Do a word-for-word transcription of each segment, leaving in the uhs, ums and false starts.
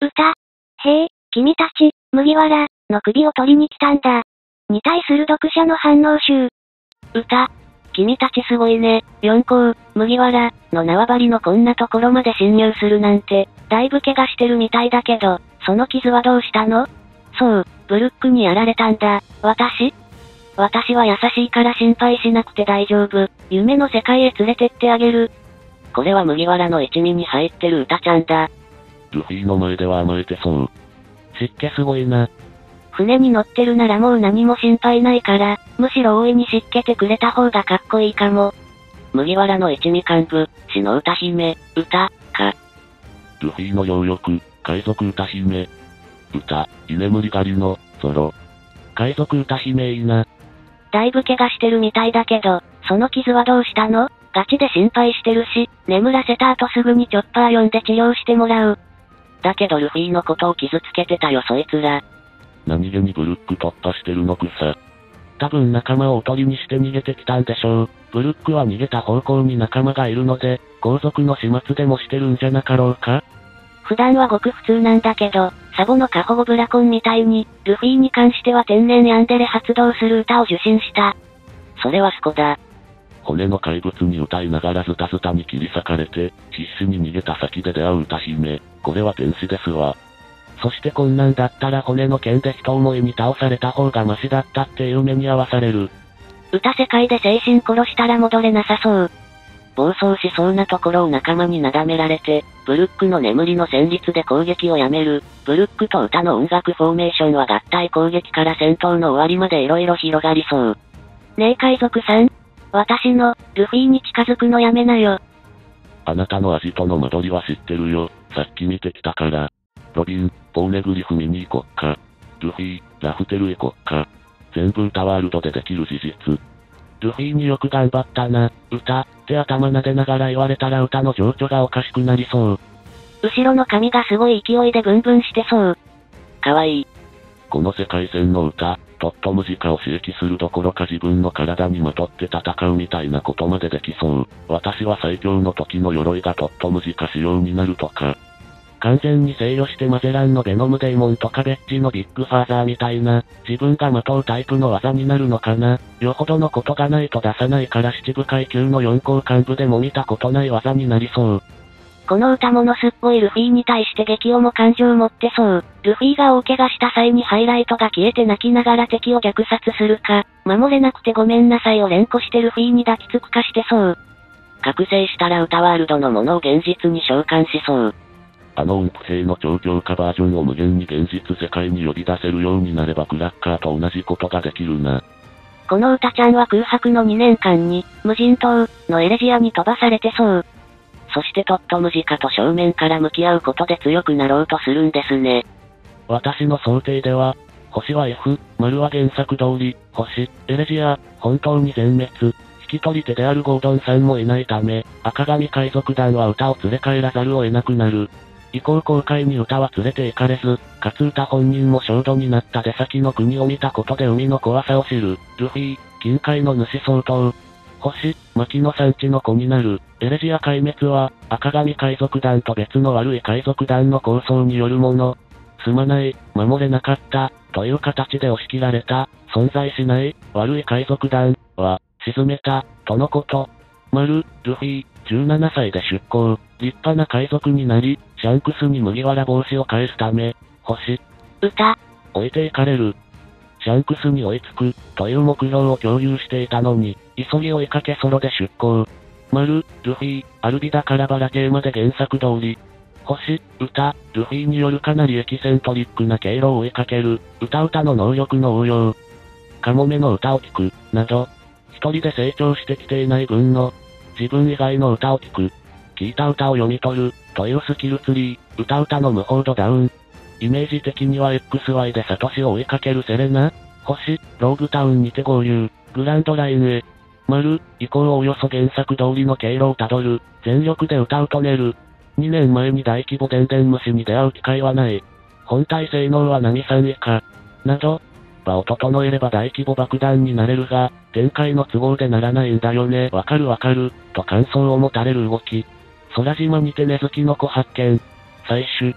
歌。へえ、君たち、麦わら、の首を取りに来たんだ。に対する読者の反応集。 歌。君たちすごいね、四皇、麦わら、の縄張りのこんなところまで侵入するなんて、だいぶ怪我してるみたいだけど、その傷はどうしたの？そう、ブルックにやられたんだ、私？私は優しいから心配しなくて大丈夫、夢の世界へ連れてってあげる。これは麦わらの一味に入ってる歌ちゃんだ。 ルフィの前では甘えてそう。 湿気すごいな。船に乗ってるならもう何も心配ないから、むしろ大いに湿気てくれた方がかっこいいかも。麦わらの一味幹部、死の歌姫、歌、か。 ルフィの養力、海賊歌姫。歌、居眠り狩りの、ソロ。 海賊歌姫いいな。だいぶ怪我してるみたいだけど、その傷はどうしたの？ガチで心配してるし、眠らせた後すぐにチョッパー呼んで治療してもらう。だけどルフィのことを傷つけてたよそいつら。 何気にブルック突破してるのくさ。 多分仲間をおとりにして逃げてきたんでしょう。ブルックは逃げた方向に仲間がいるので、後続の始末でもしてるんじゃなかろうか？普段はごく普通なんだけど、サボの過保護ブラコンみたいに、ルフィに関しては天然ヤンデレ発動する歌を受信した。それはスコだ。 骨の怪物に歌いながらズタズタに切り裂かれて、必死に逃げた先で出会う歌姫。これは天使ですわ。そしてこんなんだったら骨の剣で一思いに倒された方がマシだったっていう目に遭わされる。歌世界で精神殺したら戻れなさそう。暴走しそうなところを仲間になだめられて、ブルックの眠りの旋律で攻撃をやめる。ブルックと歌の音楽フォーメーションは合体攻撃から戦闘の終わりまで色々広がりそう。ねえ海賊さん。私の、ルフィに近づくのやめなよ。 あなたの味との間取りは知ってるよ。さっき見てきたから。ロビン、ポーネグリフ見に行こっか。ルフィ、ラフテル行こっか。全部歌ワールドでできる事実。ルフィによく頑張ったな、歌、って頭撫でながら言われたら歌の情緒がおかしくなりそう。後ろの髪がすごい勢いでブンブンしてそう。かわいい。 この世界線の歌、トットムジカを刺激するどころか自分の体にまとって戦うみたいなことまでできそう。私は最強の時の鎧がトットムジカ仕様になるとか。完全に制御してマゼランのベノムデイモンとかベッジのビッグファーザーみたいな、自分がまとうタイプの技になるのかな。よほどのことがないと出さないから七部階級の四皇幹部でも見たことない技になりそう。この歌ものすっごいルフィに対して激重感情持ってそう。ルフィが大怪我した際にハイライトが消えて泣きながら敵を虐殺するか、守れなくてごめんなさいを連呼してルフィに抱きつくかしてそう。覚醒したら歌ワールドのものを現実に召喚しそう。あの音符兵の超強化バージョンを無限に現実世界に呼び出せるようになればクラッカーと同じことができるな。 この歌ちゃんは空白のにねんかんに、無人島のエレジアに飛ばされてそう。そしてトットムジカと正面から向き合うことで強くなろうとするんですね。私の想定では、星は F、丸は原作通り、星、エレジア、本当に全滅。引き取り手であるゴードンさんもいないため、赤髪海賊団は歌を連れ帰らざるを得なくなる。以降航海に歌は連れて行かれず、かつ歌本人も焦土になった出先の国を見たことで海の怖さを知る。ルフィ、近海の主相当。星、牧の産地の子になる。エレジア壊滅は、赤髪海賊団と別の悪い海賊団の構想によるもの。すまない、守れなかった、という形で押し切られた、存在しない、悪い海賊団は、沈めた、とのこと。丸、ルフィ、じゅうななさいで出港、立派な海賊になり、シャンクスに麦わら帽子を返すため、星、歌、置いていかれる。シャンクスに追いつく、という目標を共有していたのに、急ぎ追いかけソロで出港。丸、ルフィ、アルビダからバラ系まで原作通り。星、歌、ルフィによるかなりエキセントリックな経路を追いかける、歌歌の能力の応用。カモメの歌を聴く、など、一人で成長してきていない分の、自分以外の歌を聴く、聴いた歌を読み取る、というスキルツリー、歌歌の無法度ダウン。イメージ的には エックスワイ でサトシを追いかけるセレナ、星、ローグタウンにて合流、グランドラインへ。丸、以降おおよそ原作通りの経路をたどる、全力で歌うと寝る。にねんまえに大規模電電虫に出会う機会はない。本体性能は何さん以下。など、場を整えれば大規模爆弾になれるが、展開の都合でならないんだよね。わかるわかる、と感想を持たれる動き。空島にて根付きの子発見。採取。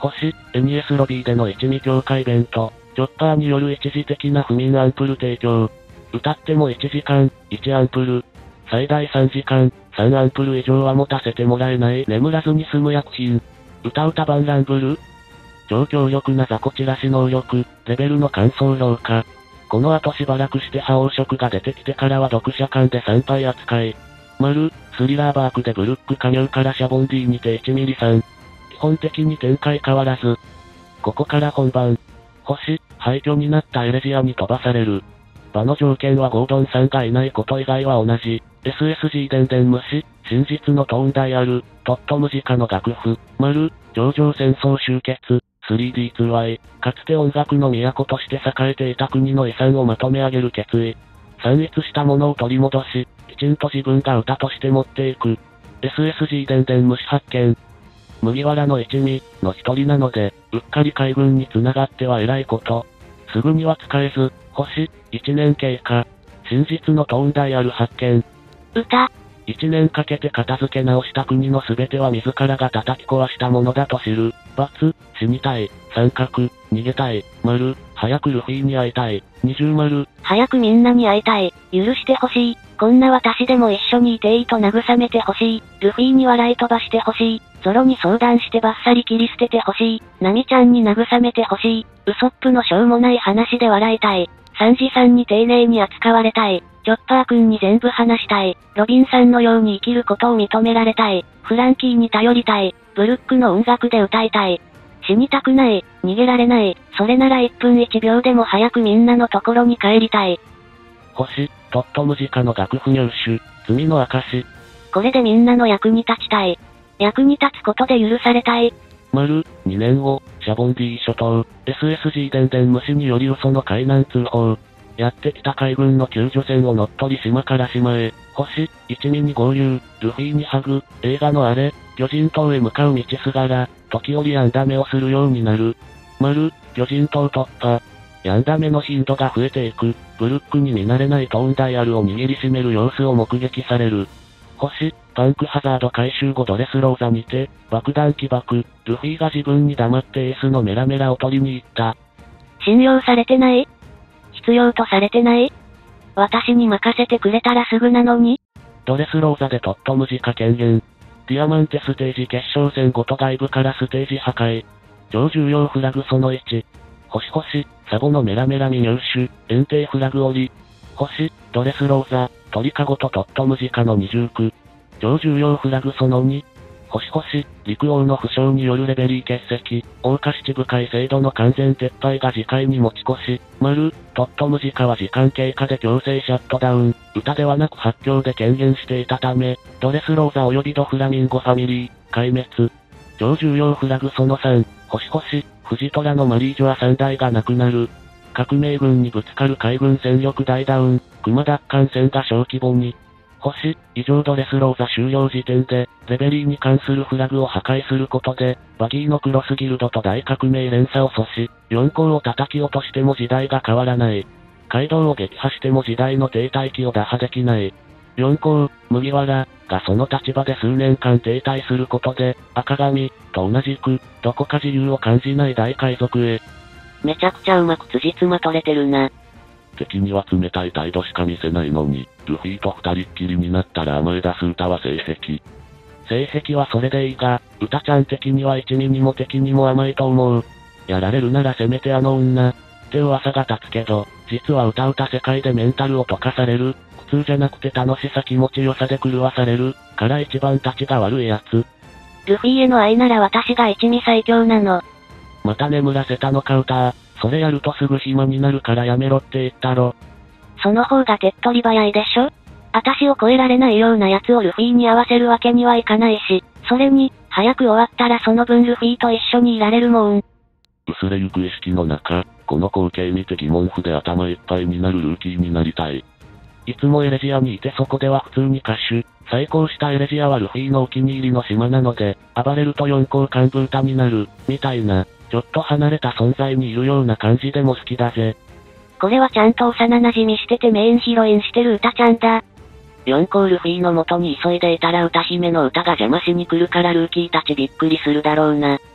星、エニエスロビーでの一味強化イベント、チョッパーによる一時的な不眠アンプル提供。歌ってもいちじかん、いちアンプル。最大さんじかん、さんアンプル以上は持たせてもらえない眠らずに済む薬品。歌歌版ランブル。超強力な雑魚散らし能力、レベルの乾燥評価。この後しばらくして覇王色が出てきてからは読者間で参拝扱い。丸、スリラーバークでブルック加入からシャボンディにていちミリさん。基本的に展開変わらず。ここから本番。星、廃墟になったエレジアに飛ばされる。場の条件はゴードンさんがいないこと以外は同じ。エスエスジー 電電虫、真実のトーンダイヤル、トットムジカの楽譜、丸、上場戦争終結、スリーディーツーワイ、かつて音楽の都として栄えていた国の遺産をまとめ上げる決意。散逸したものを取り戻し、きちんと自分が歌として持っていく。エスエスジー 電電虫発見。麦わらの一味の一人なので、うっかり海軍に繋がっては偉いこと。すぐには使えず、星、一年経過。真実のトーンダイヤル発見。 歌。 一年かけて片付け直した国のすべては自らが叩き壊したものだと知る。×、死にたい。三角、逃げたい。丸、早くルフィに会いたい。二重丸。 早くみんなに会いたい。許してほしい。こんな私でも一緒にいていいと慰めてほしい。ルフィに笑い飛ばしてほしい。ゾロに相談してバッサリ切り捨ててほしい。ナミちゃんに慰めてほしい。ウソップのしょうもない話で笑いたい。サンジさんに丁寧に扱われたい。チョッパーくんに全部話したい。ロビンさんのように生きることを認められたい。フランキーに頼りたい。ブルックの音楽で歌いたい。死にたくない。逃げられない。それならいっぷんいちびょうでも早くみんなのところに帰りたい。 星、トットムジカの楽譜入手、罪の証。 これでみんなの役に立ちたい。役に立つことで許されたい。 丸、にねんご、シャボンディ諸島、エスエスジー 電電虫により嘘の海難通報。やってきた海軍の救助船を乗っ取り島から島へ。星、一味に合流、ルフィにハグ、映画のあれ、魚人島へ向かう道すがら、時折やんだめをするようになる。丸、魚人島突破。やんだめの頻度が増えていく。ブルックに見慣れないトーンダイヤルを握りしめる様子を目撃される。星、パンクハザード回収後ドレスローザにて、爆弾起爆、ルフィが自分に黙ってエースのメラメラを取りに行った。 信用されてない？必要とされてない？私に任せてくれたらすぐなのに？ ドレスローザでトットムジカ権限。ディアマンテステージ決勝戦ごと外部からステージ破壊。超重要フラグそのいち。星星、サボのメラメラ未入手、遠征フラグ折り。星、ドレスローザ、鳥かごとトットムジカの二重苦。超重要フラグそのに。星星、陸王の負傷によるレベリー欠席、謳歌七部会制度の完全撤廃が次回に持ち越し、丸、トットムジカは時間経過で強制シャットダウン、歌ではなく発狂で権限していたため、ドレスローザ及びドフラミンゴファミリー、壊滅。超重要フラグそのさん、星星、フジトラのマリージュアさんだいがなくなる。革命軍にぶつかる海軍戦力大ダウン、熊奪還戦が小規模に。星、以上ドレスローザ終了時点で、レベリーに関するフラグを破壊することで、バギーのクロスギルドと大革命連鎖を阻止、よん項を叩き落としても時代が変わらない。街道を撃破しても時代の停滞期を打破できない。よん項、麦わら、がその立場で数年間停滞することで、赤髪、と同じく、どこか自由を感じない大海賊へ。 めちゃくちゃうまく辻褄取れてるな。 敵には冷たい態度しか見せないのに、ルフィと二人っきりになったら甘え出す歌は性癖。性癖はそれでいいが、歌ちゃん的には一味にも敵にも甘いと思う。やられるならせめてあの女。って噂が立つけど、実は歌うた世界でメンタルを溶かされる。苦痛じゃなくて楽しさ気持ちよさで狂わされる。から一番立ちが悪いやつ。 ルフィへの愛なら私が一味最強なの。 また眠らせたのか歌。それやるとすぐ暇になるからやめろって言ったろ。 その方が手っ取り早いでしょ？私を超えられないような奴をルフィに合わせるわけにはいかないし、それに、早く終わったらその分ルフィと一緒にいられるもん。 薄れゆく意識の中、この光景見て疑問符で頭いっぱいになるルーキーになりたい。いつもエレジアにいてそこでは普通に歌手。再興したエレジアはルフィのお気に入りの島なので、暴れると四皇幹部歌になる、みたいな。ちょっと離れた存在にいるような感じでも好きだぜ。 これはちゃんと幼馴染みしててメインヒロインしてる歌ちゃんだ。 四皇ルフィの元に急いでいたら歌姫の歌が邪魔しに来るからルーキーたちびっくりするだろうな。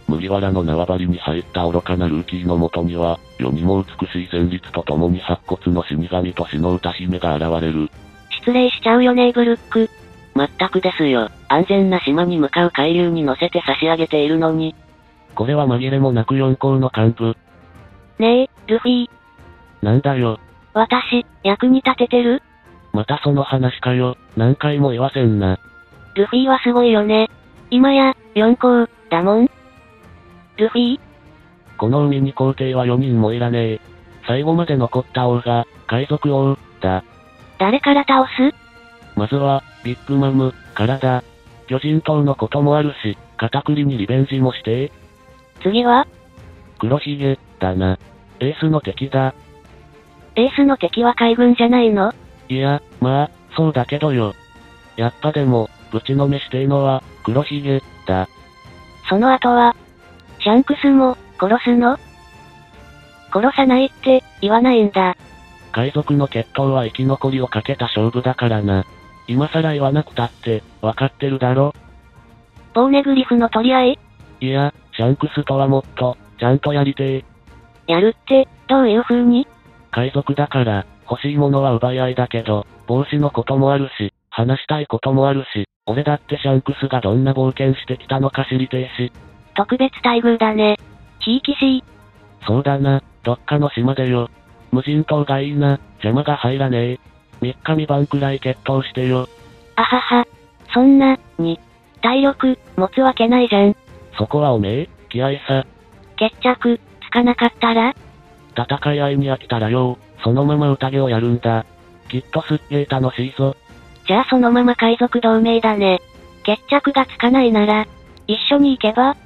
麦わらの縄張りに入った愚かなルーキーのもとには、世にも美しい旋律とともに白骨の死神と死の歌姫が現れる。 失礼しちゃうよねブルック。 まったくですよ。安全な島に向かう海流に乗せて差し上げているのに。 これは紛れもなく四皇の幹部。 ねえ、ルフィ。 なんだよ。 私、役に立ててる？ またその話かよ。何回も言わせんな。 ルフィはすごいよね。今や、四皇、だもん。ルフィ？ この海に皇帝はよにんもいらねえ。最後まで残った王が、海賊王、だ。 誰から倒す？ まずは、ビッグマム、からだ。巨人島のこともあるし、片栗にリベンジもして次は？ 黒ひげ、だな。エースの敵だ。 エースの敵は海軍じゃないの？ いや、まあ、そうだけどよ。やっぱでも、ぶちのめしてえのは、黒ひげ、だ。 その後は、シャンクスも、殺すの？殺さないって、言わないんだ。 海賊の決闘は生き残りをかけた勝負だからな。今更言わなくたって、わかってるだろ。 ポーネグリフの取り合い？ いや、シャンクスとはもっと、ちゃんとやりてえ。やるって、どういう風に？ 海賊だから、欲しいものは奪い合いだけど、帽子のこともあるし、話したいこともあるし、俺だってシャンクスがどんな冒険してきたのか知りてえし。 特別待遇だね。ひいきしい。 そうだな、どっかの島でよ。無人島がいいな、邪魔が入らねえ。三日三晩くらい決闘してよ。 あはは。そんな、に、体力、持つわけないじゃん。 そこはおめえ、気合さ。 決着、つかなかったら？ 戦い合いに飽きたらよ、そのまま宴をやるんだ。きっとすっげえ楽しいぞ。 じゃあそのまま海賊同盟だね。決着がつかないなら、一緒に行けば？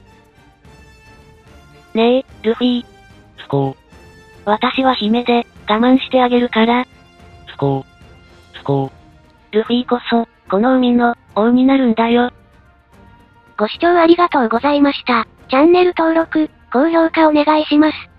ねえ、ルフィ。 スコー。 私は姫で、我慢してあげるから。 スコー。スコー。 ルフィこそ、この海の、王になるんだよ。ご視聴ありがとうございました。チャンネル登録、高評価お願いします。